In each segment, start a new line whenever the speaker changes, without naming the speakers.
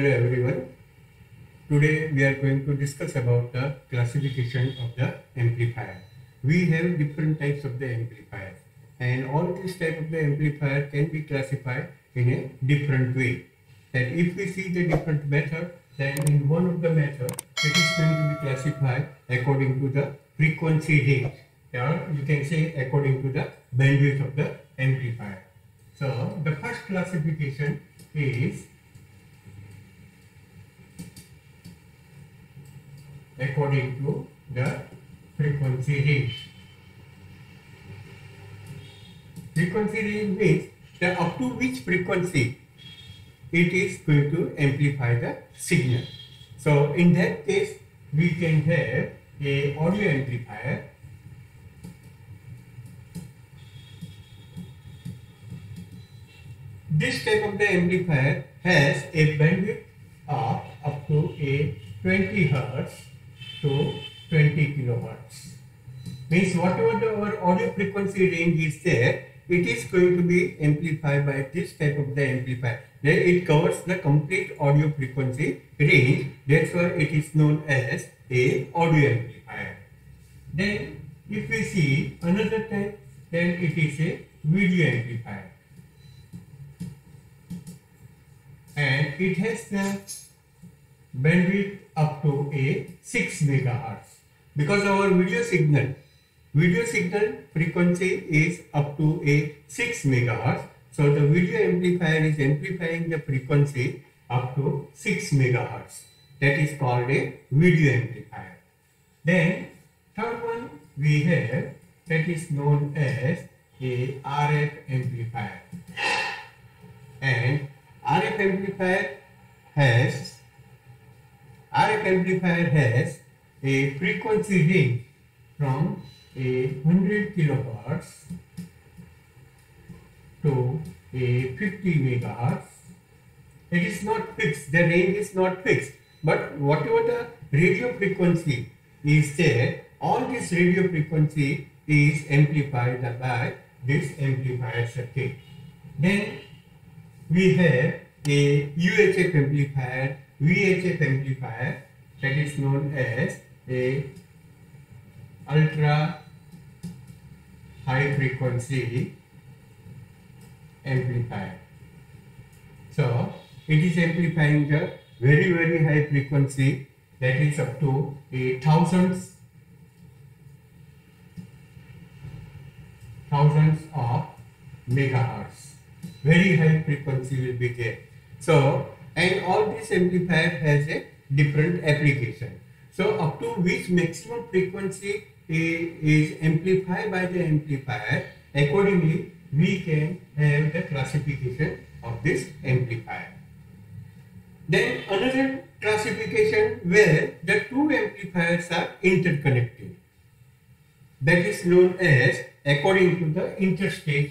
Hello everyone. Today we are going to discuss about the classification of the amplifier. We have different types of the amplifier, and all these type of the amplifier can be classified in a different way. That if we see the different method, then in one of the method it is going to be classified according to the frequency range, or you can say according to the bandwidth of the amplifier. So the first classification is according to the frequency range. Frequency range means that up to which frequency it is going to amplify the signal. So in that case, we can have a audio amplifier This type of the amplifier has a bandwidth of up to a 20 Hz to 20 kilohertz. Means whatever our audio frequency range is there, it is going to be amplified by this type of the amplifier. Then it covers the complete audio frequency range. That's why it is known as a audio amplifier. Then if we see another type, then it is a video amplifier. And it has the bandwidth up to a 6 megahertz, because our video signal frequency is up to a 6 megahertz. So the video amplifier is amplifying the frequency up to 6 megahertz. That is called a video amplifier. Then third one we have, that is known as a RF amplifier. And RF amplifier has a frequency range from a 100 kilohertz to a 50 megahertz. It is not fixed, the range is not fixed, but whatever the radio frequency is there, all this radio frequency is amplified by this amplifier circuit. Then we have a UHF amplifier, VHF amplifier, that is known as a ultra high frequency amplifier. So it is amplifying the very high frequency, that is up to a thousands of megahertz. Very high frequency will be there. So, and all this amplifier has a different application. So up to which maximum frequency is amplified by the amplifier, accordingly we can have the classification of this amplifier. Then another classification where the two amplifiers are interconnected, that is known as according to the interstage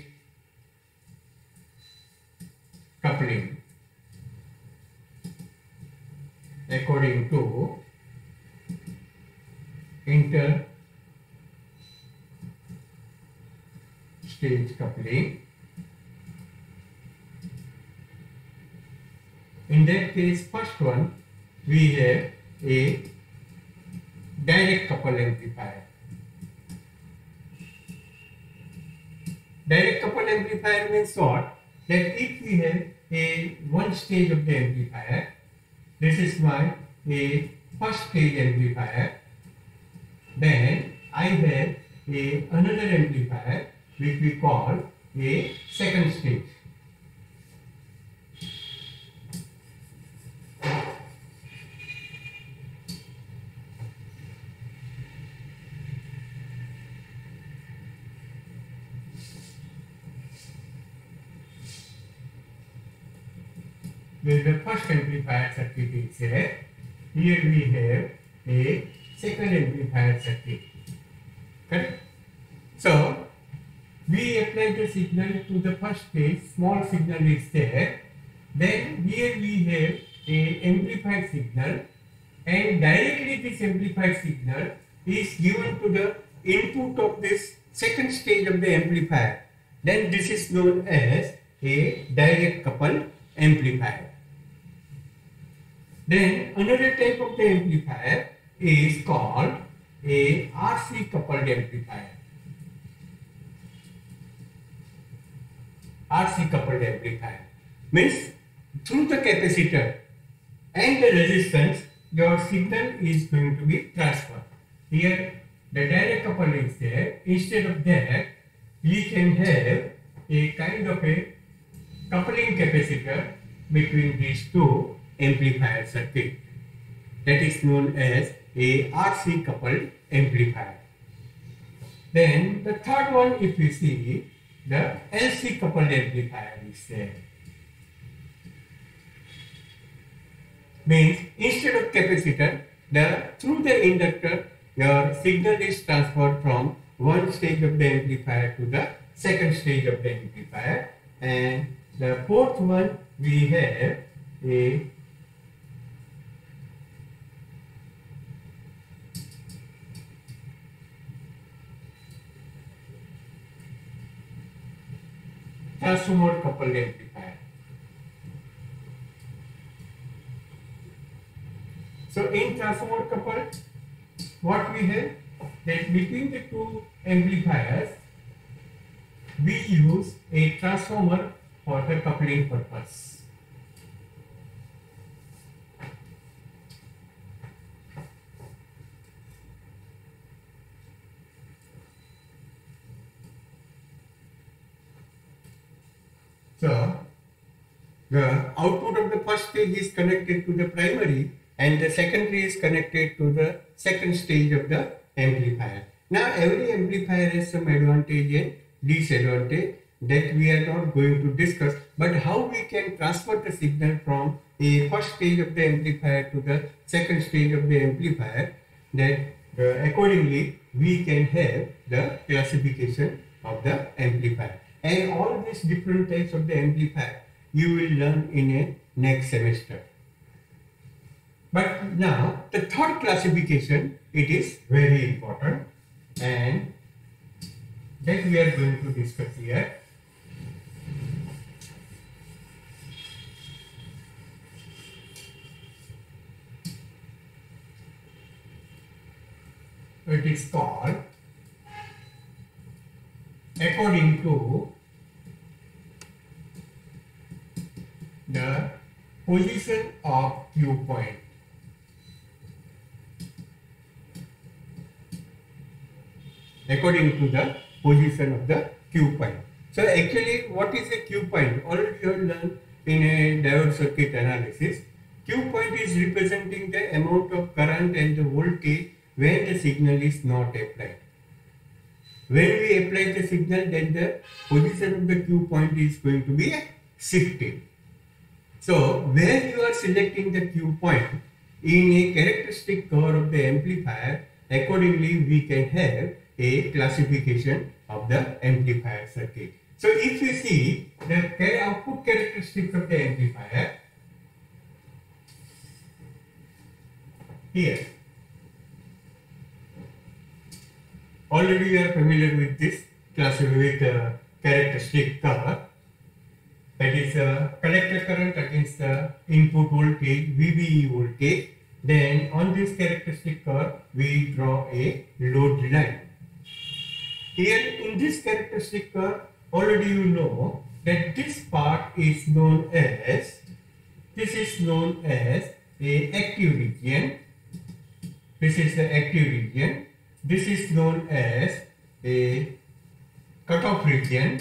coupling. According to interstage coupling, in that case, first one we have a direct couple amplifier. Direct couple amplifier means what? That if we have a one stage of the amplifier, this is my a first stage amplifier, then I have another amplifier which we call a second stage. Where the first amplifier circuit is there, here we have a second amplifier circuit. Correct? So we apply the signal to the first stage, small signal is there. Then here we have a amplified signal, and directly this amplified signal is given to the input of this second stage of the amplifier. Then this is known as a direct coupled amplifier. Then another type of the amplifier is called a RC coupled amplifier. RC coupled amplifier means through the capacitor and the resistance your signal is going to be transferred. Here the direct couple is there. Instead of that we can have a kind of a coupling capacitor between these two amplifier circuit. That is known as a RC coupled amplifier. Then the third one, if you see, the LC coupled amplifier is there. Means instead of capacitor, through the inductor, your signal is transferred from one stage of the amplifier to the second stage of the amplifier. And the fourth one, we have a transformer coupled amplifier. So in transformer coupled, what we have, that between the two amplifiers we use a transformer for the coupling purpose. So the output of the first stage is connected to the primary and the secondary is connected to the second stage of the amplifier. Now every amplifier has some advantage and disadvantage that we are not going to discuss, but how we can transfer the signal from a first stage of the amplifier to the second stage of the amplifier, that accordingly we can have the classification of the amplifier. And all these different types of the amplifier you will learn in a next semester. But now the third classification, it is very important and that we are going to discuss here. It is called according to the position of Q point. According to the position of the Q point. So actually what is a Q point? Already you have learned in a diode circuit analysis. Q point is representing the amount of current and the voltage when the signal is not applied. When we apply the signal, then the position of the Q point is going to be shifted. So where you are selecting the Q point in a characteristic curve of the amplifier, accordingly we can have a classification of the amplifier circuit. So if you see the output characteristics of the amplifier here, already you are familiar with this characteristic curve. That is collector current against the input voltage, VBE voltage. Then on this characteristic curve we draw a load line. Here in this characteristic curve, already you know that this part is known as, a active region. This is the active region. This is known as a cutoff region.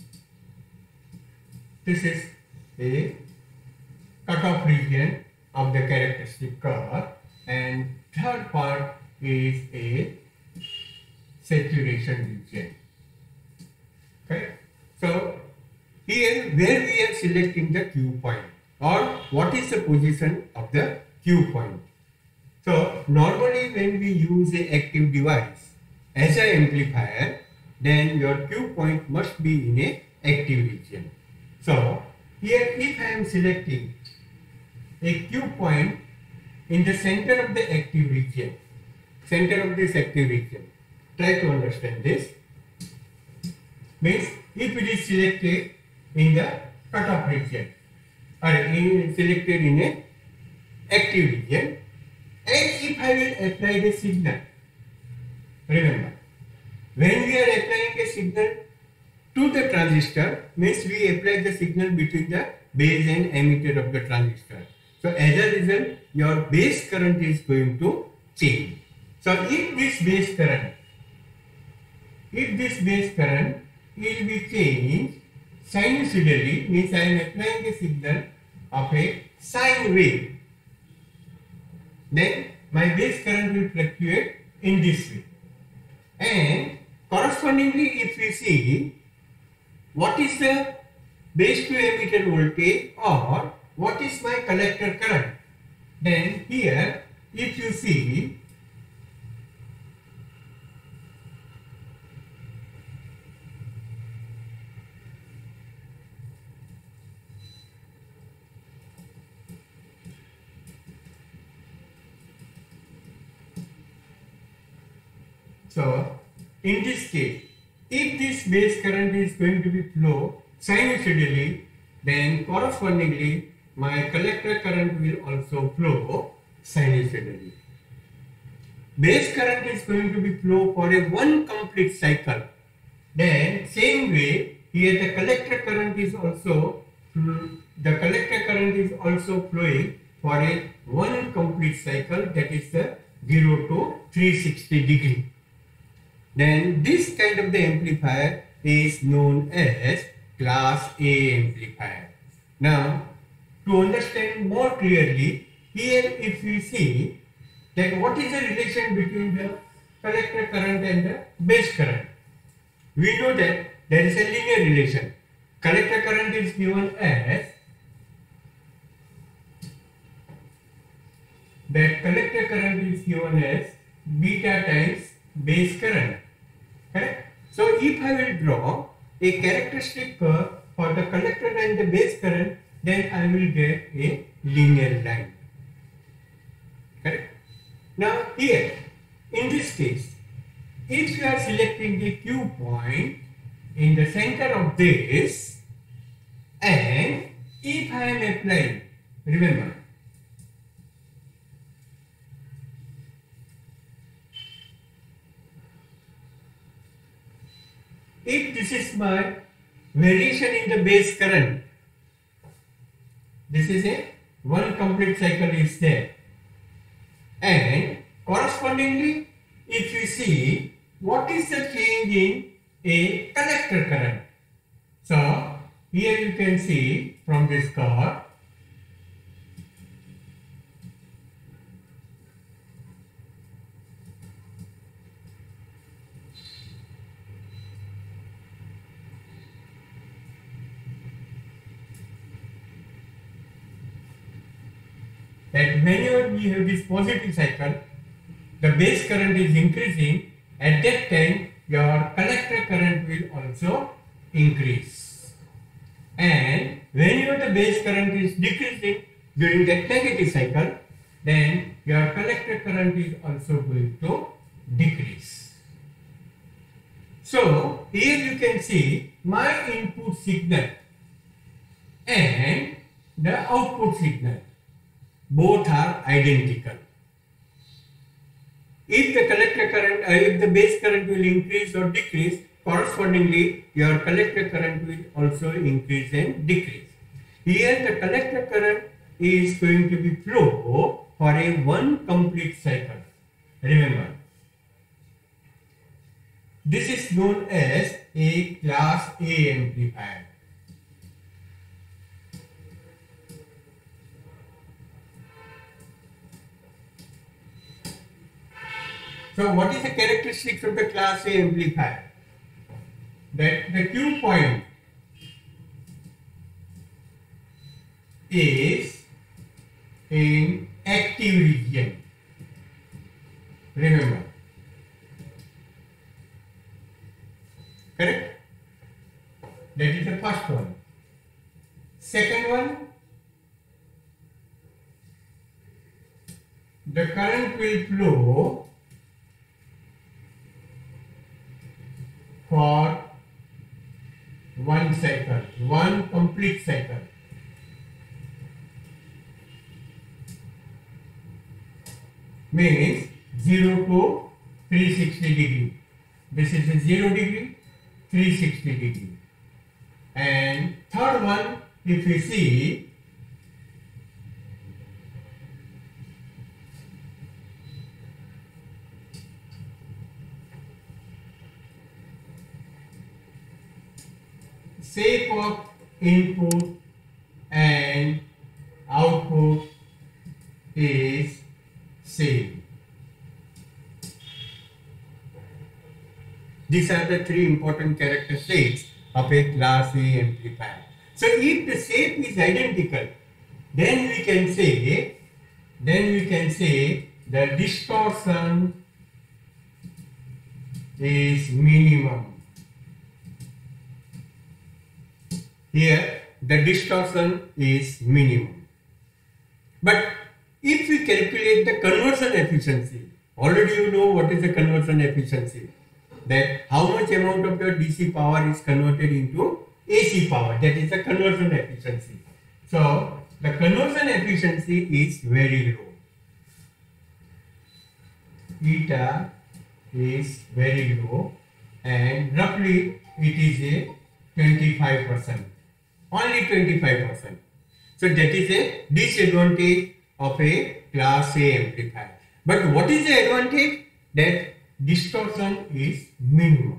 This is a cutoff region of the characteristic curve, and third part is a saturation region. Okay. So here where we are selecting the Q point, or what is the position of the Q point. So normally when we use a active device as an amplifier, then your Q point must be in a active region. So here if I am selecting a Q point in the center of the active region, try to understand this. Means if it is selected in the cutoff region, or selected in a active region. And if I will apply the signal, remember, when we are applying a signal to the transistor, means we apply the signal between the base and emitter of the transistor. So as a result, your base current is going to change. So if this base current will be changed sinusoidally, means I am applying a signal of a sine wave, then my base current will fluctuate in this way. And correspondingly, if we see what is the base to emitter voltage or what is my collector current, then here if you see so in this case, if this base current is going to be flow sinusoidally, then correspondingly my collector current will also flow sinusoidally. Base current is going to be flow for a one complete cycle. Then same way here the collector current is also flowing for a one complete cycle, that is the 0 to 360 degree. Then this kind of the amplifier is known as class A amplifier. Now to understand more clearly, here if we see that what is the relation between the collector current and the base current, we know that there is a linear relation. Collector current is given as beta times base current. Correct? So if I will draw a characteristic curve for the collector and the base current, then I will get a linear line. Correct? Now here, in this case, if you are selecting the Q point in the center of this, and if I am applying, remember, if this is my variation in the base current, this is a one complete cycle is there, and correspondingly if you see what is the change in a collector current. So here you can see from this curve that whenever we have this positive cycle, the base current is increasing, at that time your collector current will also increase. And whenever the base current is decreasing during that negative cycle, then your collector current is also going to decrease. So here you can see my input signal and the output signal, both are identical. If the collector current, if the base current will increase or decrease, correspondingly your collector current will also increase and decrease. Here the collector current is going to be flow for a one complete cycle. Remember, this is known as a class A amplifier. So what is the characteristics of the class A amplifier? That the Q point is in active region. Remember. Correct? That is the first one. Second one, the current will flow for one cycle, one complete cycle. means 0 to 360 degree. This is a 0 degree, 360 degree. And third one, if you see, shape of input and output is same. These are the three important characteristics of a class A amplifier. So if the shape is identical, then we can say the distortion is minimum. Here the distortion is minimum. But if we calculate the conversion efficiency, already you know what is the conversion efficiency, that how much amount of the DC power is converted into AC power, that is the conversion efficiency. So the conversion efficiency is very low. Eta is very low and roughly it is a 25%. Only 25%. So that is a disadvantage of a class A amplifier. But what is the advantage? That distortion is minimum.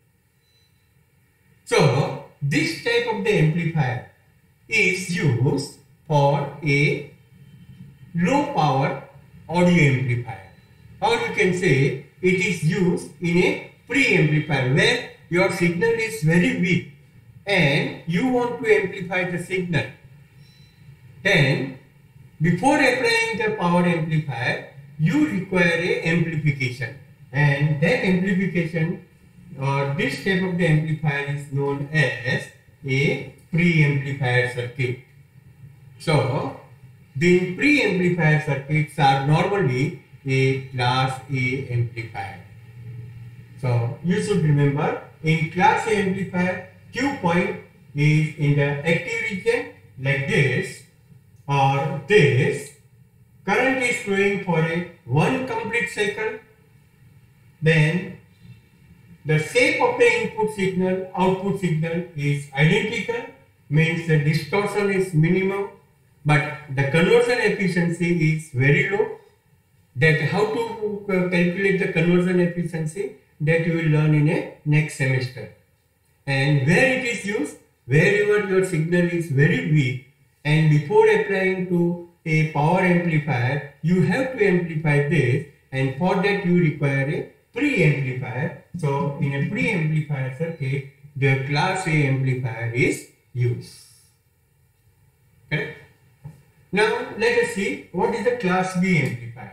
So this type of the amplifier is used for a low power audio amplifier, or you can say it is used in a pre-amplifier where your signal is very weak and you want to amplify the signal. Then before applying the power amplifier, you require a amplification, and that amplification or this type of the amplifier is known as a pre-amplifier circuit. So the pre-amplifier circuits are normally a class A amplifier. So you should remember, in class A amplifier, Q point is in the active region like this or this. Current is flowing for a one complete cycle. Then the shape of the input signal, output signal is identical, means the distortion is minimum, but the conversion efficiency is very low. That how to calculate the conversion efficiency, that you will learn in a next semester. And where it is used, wherever your signal is very weak and before applying to a power amplifier, you have to amplify this, and for that you require a pre-amplifier. So in a pre-amplifier circuit, the class A amplifier is used. Correct? Now let us see what is the class B amplifier.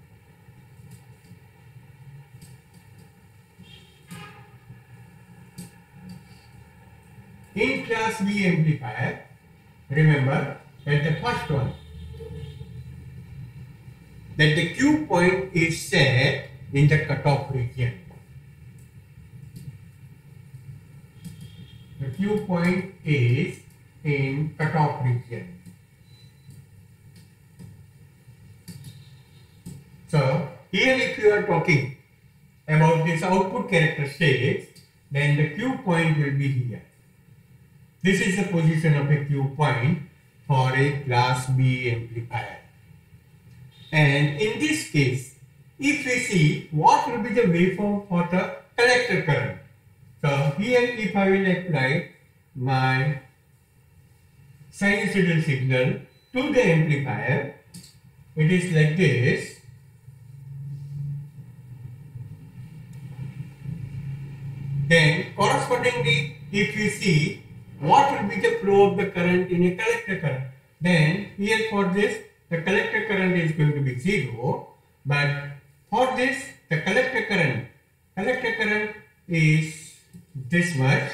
In class B amplifier, remember that the first one, that the Q point is set in the cutoff region. The Q point is in cutoff region. So here if you are talking about this output characteristics, then the Q point will be here. This is the position of a Q point for a class B amplifier. And in this case, if we see what will be the waveform for the collector current. So here if I will apply my sinusoidal signal to the amplifier, it is like this. Then correspondingly, if you see what will be the flow of the current in a collector current, then here for this the collector current is going to be 0, but for this the collector current is this much,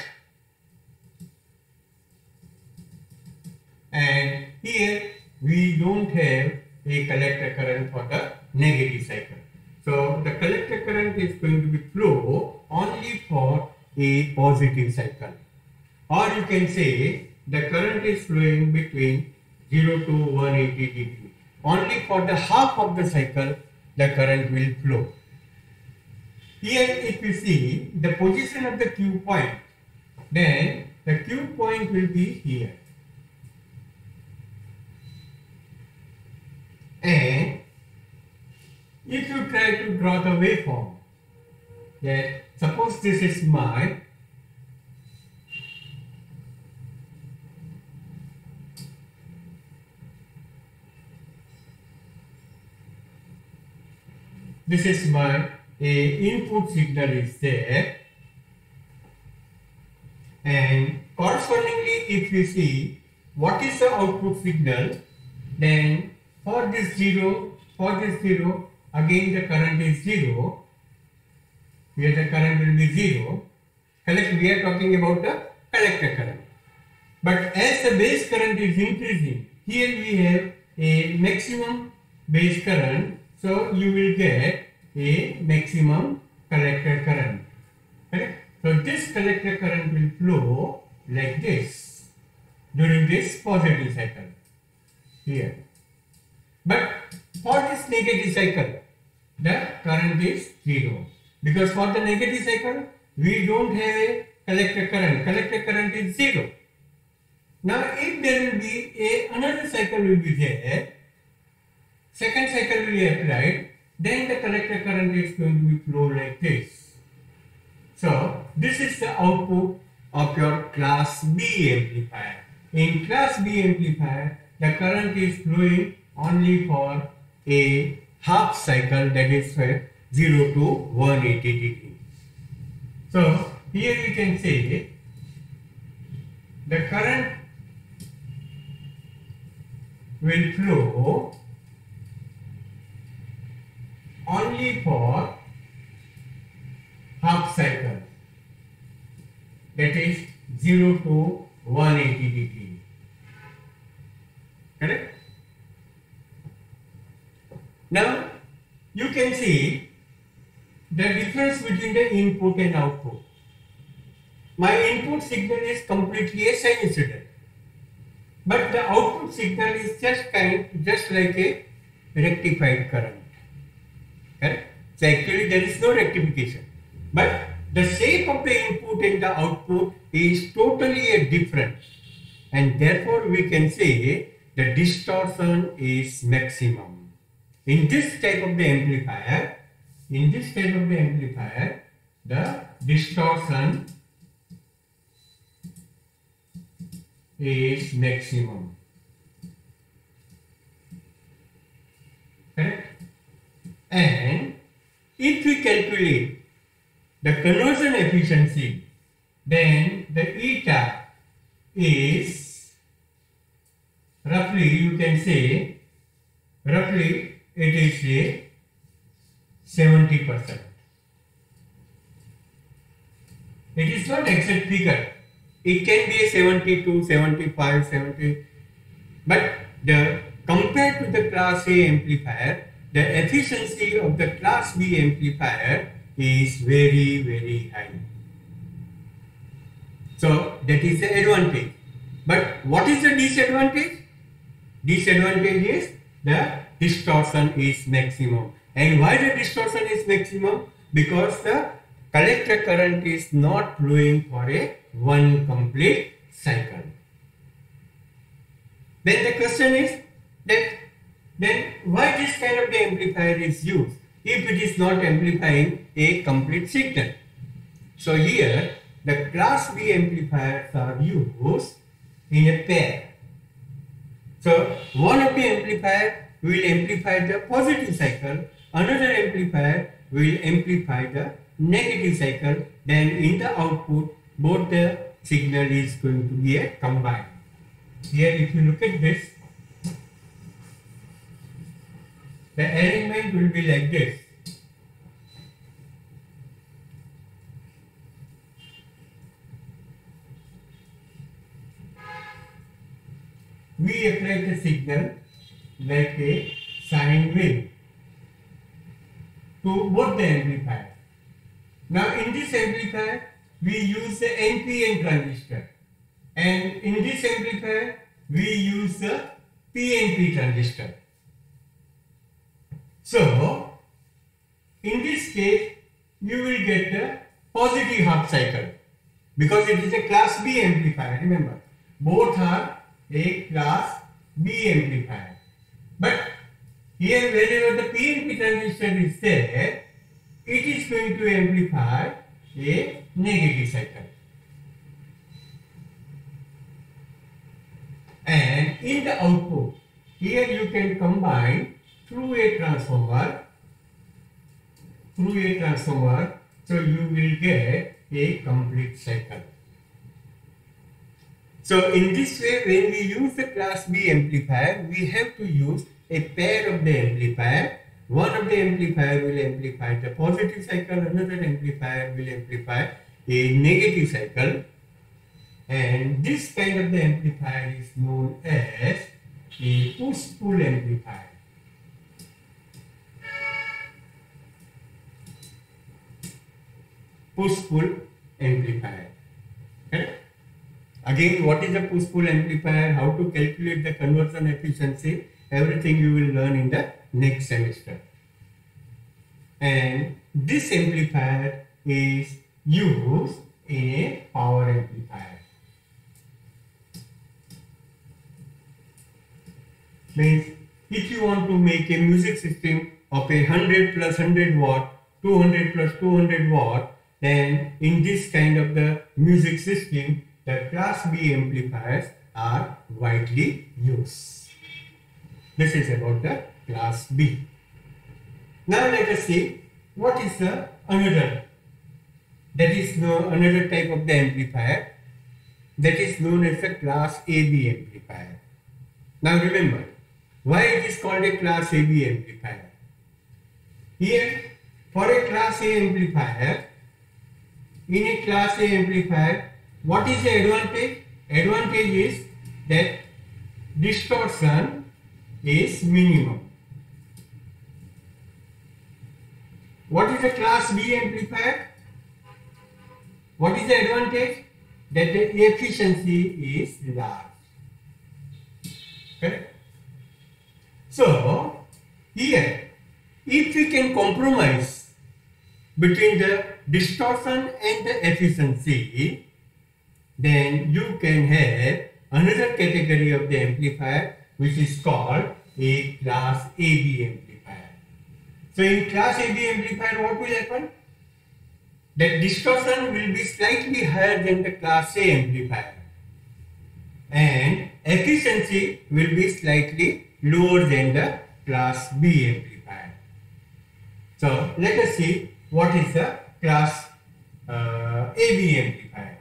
and here we don't have a collector current for the negative cycle. So the collector current is going to be flow only for a positive cycle, or you can say the current is flowing between 0 to 180 degree. Only for the half of the cycle the current will flow. Here if you see the position of the Q point, then the Q point will be here. And if you try to draw the waveform, that suppose this is my input signal is there, and correspondingly if you see what is the output signal, then for this 0, again the current is 0, here the current will be 0. We are talking about the collector current. But as the base current is increasing, here we have a maximum base current, so you will get a maximum collector current. Correct? So this collector current will flow like this during this positive cycle here. But for this negative cycle, the current is 0. Because for the negative cycle, we don't have a collector current. Collector current is 0. Now if there will be another cycle will be there, second cycle will be applied, then the collector current is going to be flow like this. So this is the output of your class B amplifier. In class B amplifier, the current is flowing only for a half cycle, that is 0 to 180 degree. So here we can say the current will flow only for half cycle, that is 0 to 180 degree. Correct? Now you can see the difference between the input and output. My input signal is completely a sinusoidal, but the output signal is just like a rectified current. Correct? So actually there is no rectification, but the shape of the input and the output is totally a different, and therefore we can say the distortion is maximum. In this type of the amplifier, the distortion is maximum. Correct? And if we calculate the conversion efficiency, then the eta is roughly, you can say, it is a 70%. It is not exact figure. It can be a 72, 75, 70. But compared to the class A amplifier, the efficiency of the class B amplifier is very, very high. So that is the advantage. But what is the disadvantage? Disadvantage is the distortion is maximum. And why the distortion is maximum? Because the collector current is not flowing for a one complete cycle. Then the question is that then why this kind of the amplifier is used if it is not amplifying a complete signal? So here the class B amplifiers are used in a pair. So one of the amplifier will amplify the positive cycle, another amplifier will amplify the negative cycle, then in the output both the signal is going to be a combined. Here if you look at this, the arrangement will be like this. We apply the signal like a sine wave to both the amplifier. Now in this amplifier we use the NPN transistor, and in this amplifier we use the PNP transistor. So in this case, you will get the positive half cycle because it is a class B amplifier. Remember, both are a class B amplifier. But here, whenever the PNP transistor is there, it is going to amplify a negative cycle. And in the output, here you can combine through a transformer, so you will get a complete cycle. So in this way, when we use the class B amplifier, we have to use a pair of the amplifier. One of the amplifier will amplify the positive cycle, another amplifier will amplify a negative cycle. And this kind of the amplifier is known as a push-pull amplifier. Push-pull amplifier. Correct? Again, what is a push-pull amplifier? How to calculate the conversion efficiency? Everything you will learn in the next semester. And this amplifier is used in a power amplifier. Means if you want to make a music system of 100 plus 100 watt, 200 plus 200 watt, then in this kind of the music system, the class B amplifiers are widely used. This is about the class B. Now let us see what is the another. That is another type of the amplifier that is known as the class AB amplifier. Now remember, why it is called a class AB amplifier? Here, for a class A amplifier, in a class A amplifier, what is the advantage? Advantage is that distortion is minimum. What is a class B amplifier? What is the advantage? That the efficiency is large. Correct? So, here, if we can compromise between the distortion and the efficiency, then you can have another category of the amplifier which is called a class AB amplifier. So, in class AB amplifier, what will happen? That distortion will be slightly higher than the class A amplifier and efficiency will be slightly lower than the class B amplifier. So let us see what is the class AB amplifier.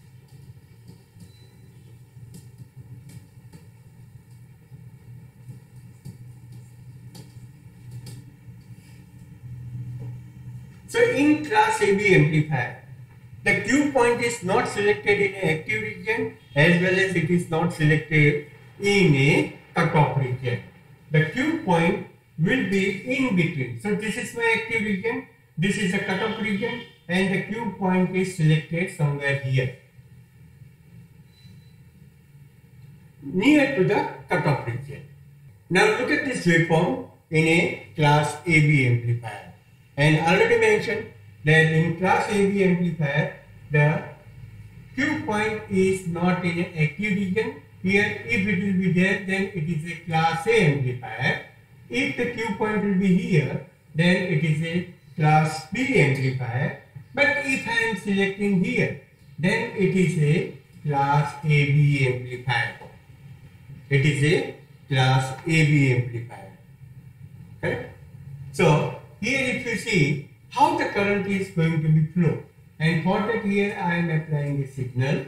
So in class AB amplifier, the Q point is not selected in an active region as well as it is not selected in a cutoff region. The Q point will be in between. So this is my active region, this is the cutoff region, and the Q point is selected somewhere here, near to the cutoff region. Now look at this waveform in a class AB amplifier. And already mentioned that in class AB amplifier, the Q point is not in an active region. Here, if it will be there, then it is a class A amplifier. If the Q point will be here, then it is a class B amplifier. But if I am selecting here, then it is a class AB amplifier. It is a class AB amplifier. Correct? So, here if you see how the current is going to be flow, and for that here I am applying a signal.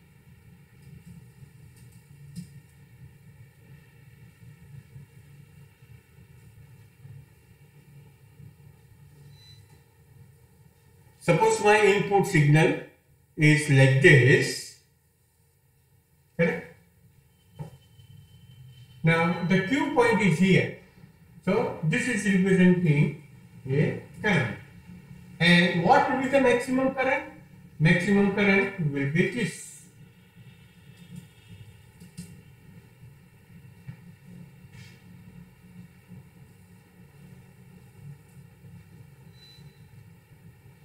Suppose my input signal is like this. Correct? Now the Q point is here. So this is representing a current. And what will be the maximum current? Maximum current will be this.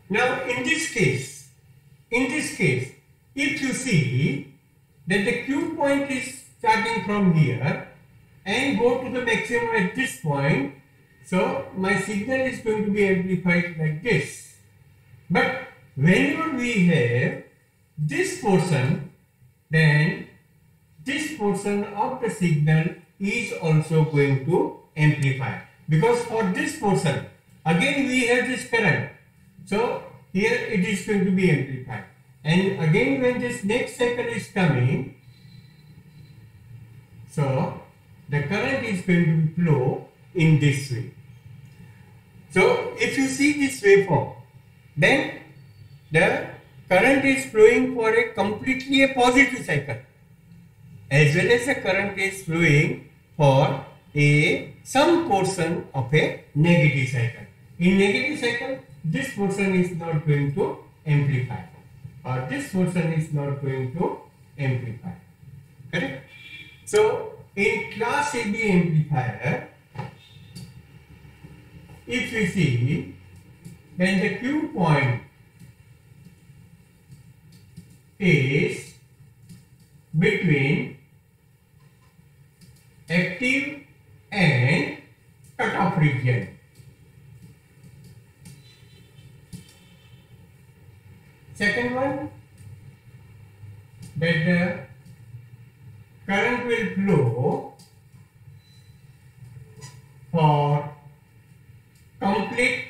Now in this case, if you see that the Q point is starting from here and go to the maximum at this point, so my signal is going to be amplified like this. But whenever we have this portion, then this portion of the signal is also going to amplify, because for this portion again we have this current, so here it is going to be amplified, and again when this next cycle is coming, so the current is going to flow in this way. So if you see this waveform, then the current is flowing for a completely a positive cycle, as well as the current is flowing for some portion of a negative cycle. In negative cycle, this portion is not going to amplify, or this portion is not going to amplify. Correct? So in class AB amplifier, if you see, then the Q point is between active and cutoff region. Second one, that the current will flow for complete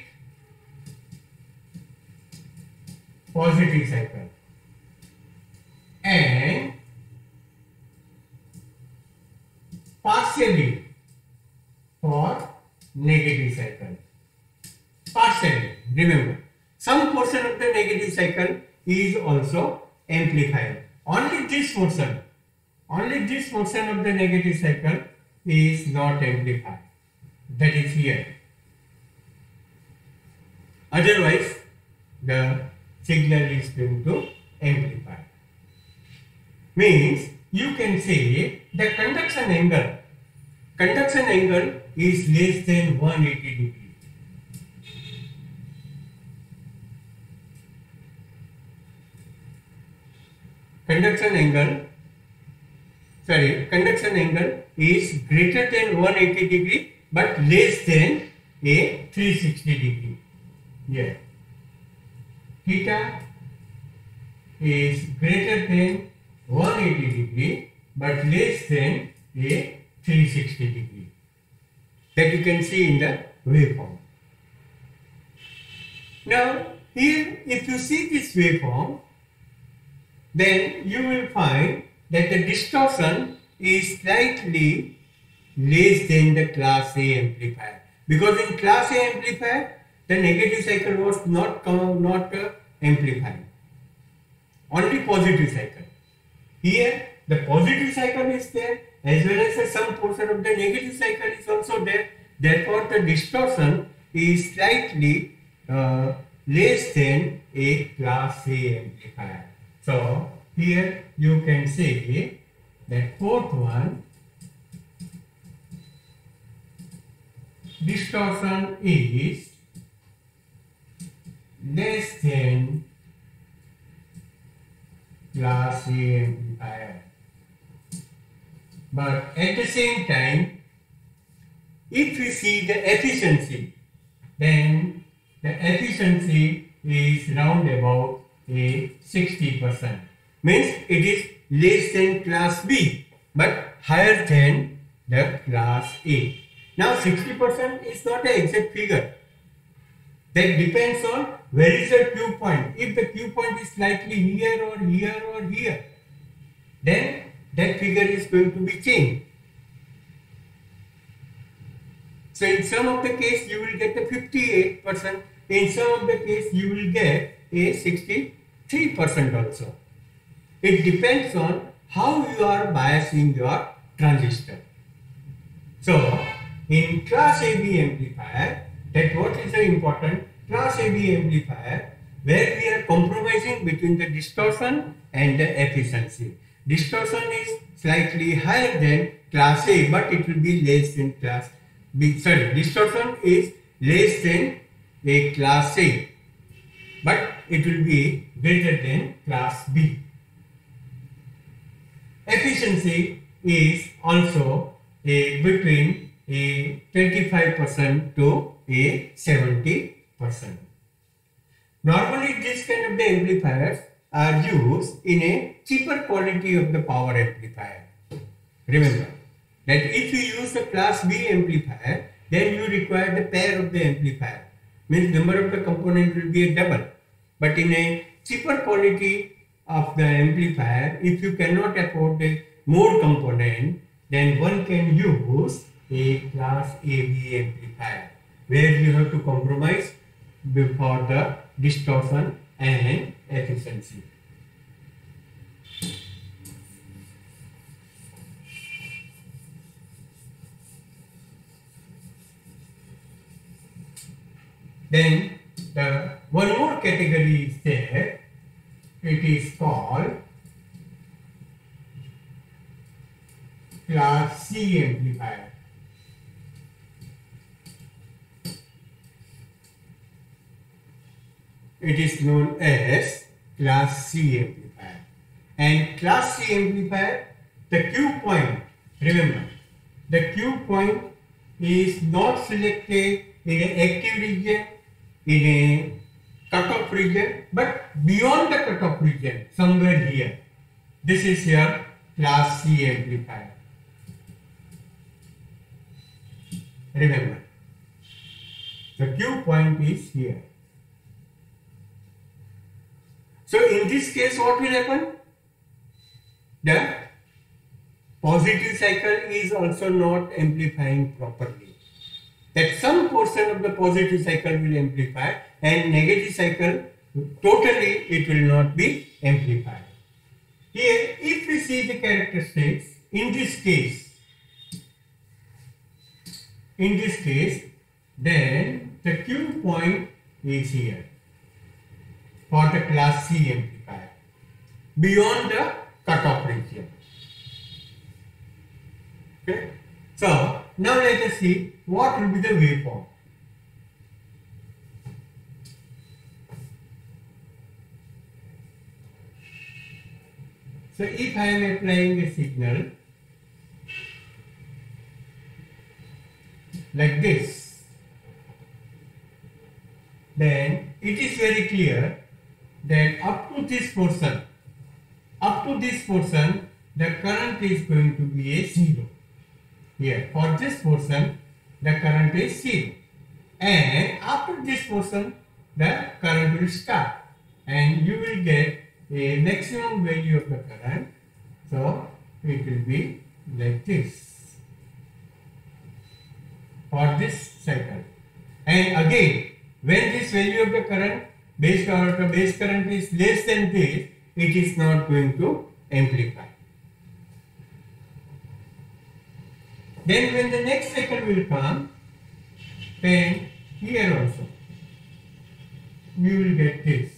positive cycle and partially for negative cycle. Partially, remember, some portion of the negative cycle is also amplified. Only this portion of the negative cycle is not amplified. That is here. Otherwise, the signal is going to amplify. Means you can say the conduction angle is less than 180 degree. Conduction angle is greater than 180 degree but less than a 360 degree. Yeah. Theta is greater than 180 degree but less than a 360 degree. That you can see in the waveform. Now here, if you see this waveform, then you will find that the distortion is slightly less than the class A amplifier, because in class A amplifier the negative cycle was not amplified, only positive cycle. Here the positive cycle is there, as well as some portion of the negative cycle is also there. Therefore the distortion is slightly less than a class A amplifier. So here you can say that fourth one, distortion is less than class A amplifier. But at the same time, if we see the efficiency, then the efficiency is round about a 60%. Means it is less than class B but higher than the class A. Now 60% is not an exact figure. That depends on where is the Q point. If the Q point is slightly here or here or here, then that figure is going to be changed. So in some of the case you will get a 58%, in some of the case you will get a 63% also. It depends on how you are biasing your transistor. So in class AB amplifier, that what is the important? Class AB amplifier, where we are compromising between the distortion and the efficiency. Distortion is slightly higher than class A, but it will be less than class B. Sorry, distortion is less than a class A, but it will be greater than class B. Efficiency is also between a 25% to a 70%. Normally, this kind of the amplifiers are used in a cheaper quality of the power amplifier. Remember that if you use a class B amplifier, then you require the pair of the amplifier. Means number of the component will be a double. But in a cheaper quality of the amplifier, if you cannot afford the more component, then one can use a class AB amplifier, where you have to compromise before the distortion and efficiency. Then the one more category is there. It is called class C amplifier. It is known as class C amplifier. And class C amplifier, the Q point, remember, the Q point is not selected in an active region, in a cutoff region, but beyond the cutoff region, somewhere here. This is your class C amplifier. Remember, the Q point is here. So in this case, what will happen? The positive cycle is also not amplifying properly. That some portion of the positive cycle will amplify and negative cycle totally it will not be amplified. Here, if we see the characteristics, in this case, then the Q point is here for the class C amplifier beyond the cutoff region. Okay. So now let us see what will be the waveform. So if I am applying a signal like this, then it is very clear that up to this portion, the current is going to be a 0. Here, for this portion, the current is 0. And after this portion, the current will start. And you will get a maximum value of the current. So, it will be like this for this cycle. And again, when this value of the current, base current is less than this, it is not going to amplify. Then when the next cycle will come, then here also you will get this.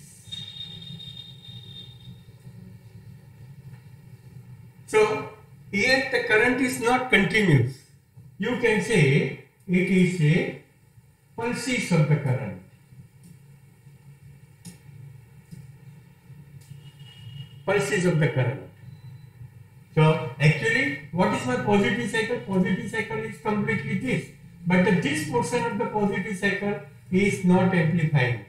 So here the current is not continuous. You can say it is a pulses of the current. Pulses of the current. So actually, what is my positive cycle? Positive cycle is completely this, but this portion of the positive cycle is not amplifying.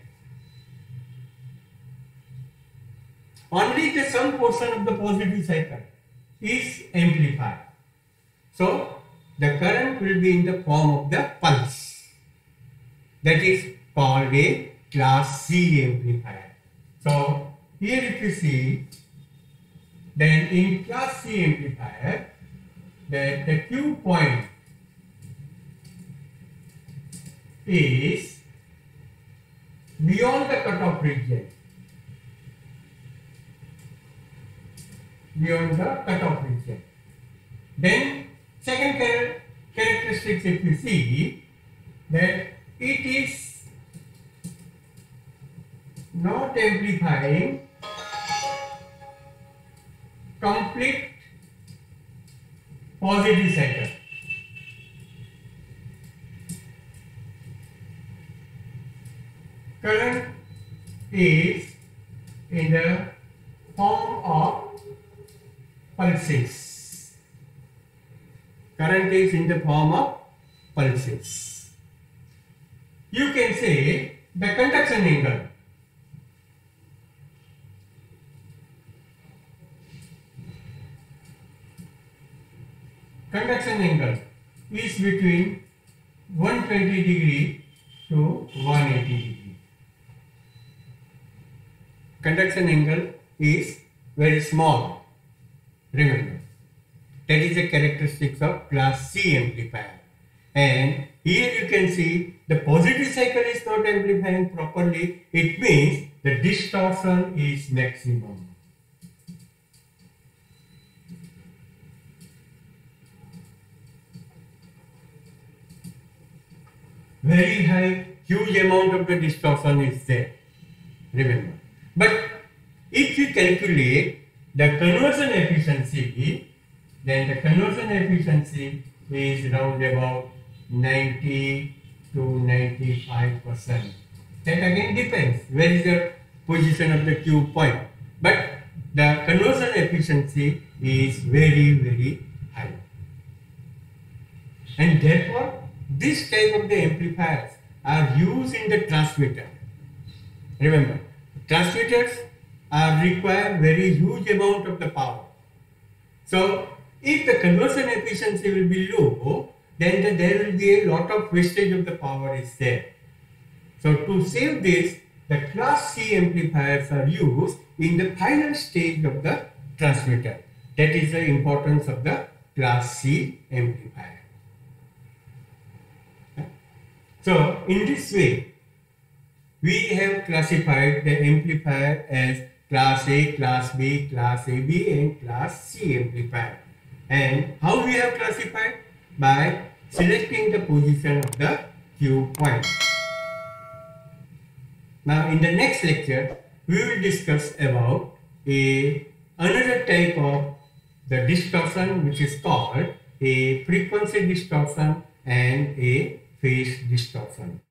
Only the some portion of the positive cycle is amplified. So the current will be in the form of the pulse. That is called a class C amplifier. So here if you see, then in class C amplifier, the Q point is beyond the cutoff region. Beyond the cutoff region. Then second characteristics, if you see, that it is not amplifying complete positive cycle. Current is in the form of pulses. Current is in the form of pulses. You can say the conduction angle. Conduction angle is between 120 degree to 180 degree. Conduction angle is very small. Remember, that is the characteristics of class C amplifier. And here you can see the positive cycle is not amplifying properly. It means the distortion is maximum. Very high, huge amount of the distortion is there. Remember. But if you calculate the conversion efficiency, then the conversion efficiency is around about 90 to 95%. That again depends where is the position of the Q point. But the conversion efficiency is very, very high. And therefore, this type of the amplifiers are used in the transmitter. Remember, transmitters require very huge amount of the power. So, if the conversion efficiency will be low, then there will be a lot of wastage of the power is there. So, to save this, the class C amplifiers are used in the final stage of the transmitter. That is the importance of the class C amplifier. So, in this way, we have classified the amplifier as class A, class B, class AB and class C amplifier. And how we have classified? By selecting the position of the Q point. Now, in the next lecture, we will discuss about another type of the distortion, which is called a frequency distortion and a phase distortion.